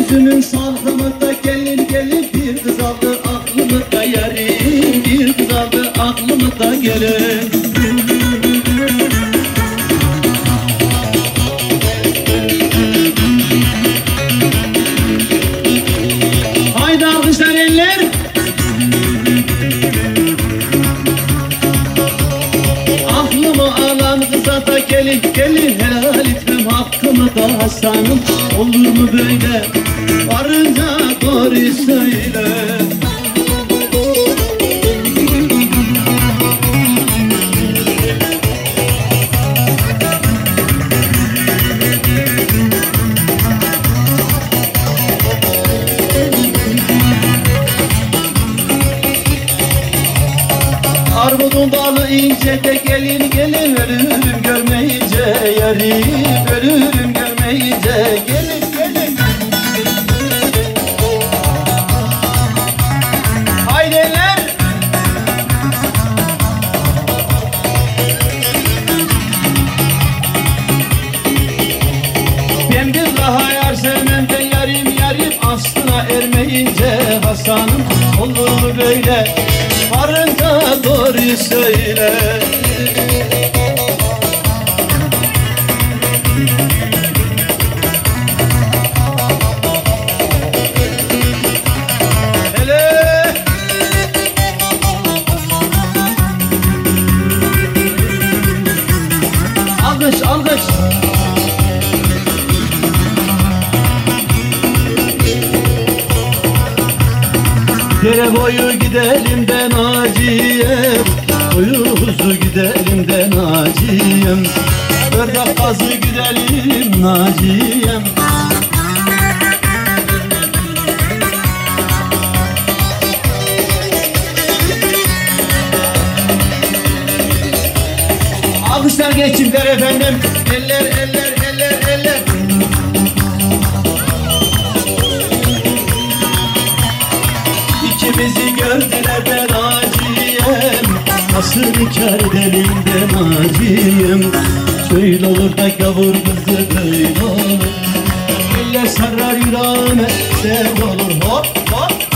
Gözümün salkımı da gelin gelin, bir kız aldı aklımı da yarim, bir kız aldı aklımı da gelin. Haydi alkışlar eller. Aklımı alan kıza da gelin gelin, helal etmem hakkımı da Hasan'ım. Olur mu böyle, varınca doğru söyle. Armudun dalı ince de gelin gelin, ölürüm görmeyince yarim, ölürüm görmeyince gelin gelin. Haydeler. Ben bir daha yar sevmem de yarim yarim, aslına ermeyince Hasan'ım. Olur mu böyle, varınca doğru söyle. Hele alkış alkış. Dere boyu gidelim de Naciye'm, boyu uzu gidelim de Naciye'm, Ördek kazı gidelim Naciye'm. Alkışlar geçimler efendim. Eller eller eller eller. İkimizi gördüler de Naciye'm, nasıl inkar edelim de Naciye'm. Şöyle olur da gavur kızı böyle olur, eller sarar yüreğime, sev olur hop hop.